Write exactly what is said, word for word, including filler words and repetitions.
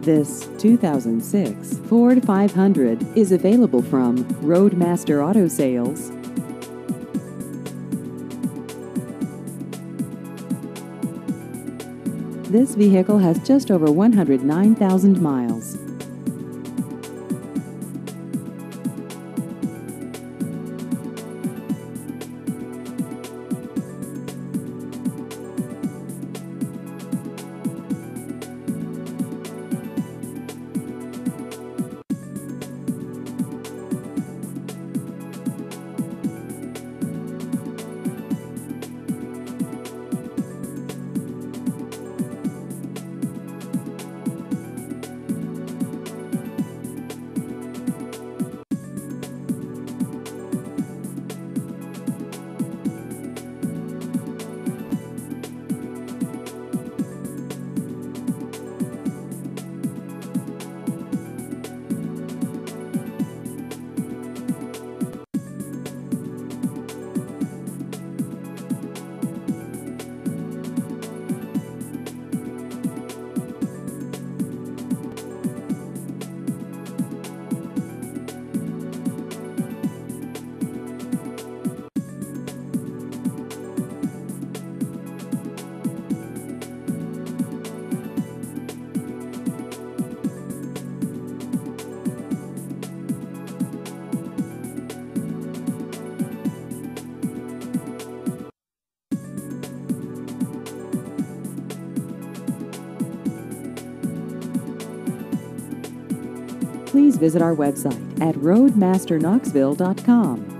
This two thousand six Ford five hundred is available from Roadmaster Auto Sales. This vehicle has just over one hundred nine thousand miles. Please visit our website at roadmaster knoxville dot com.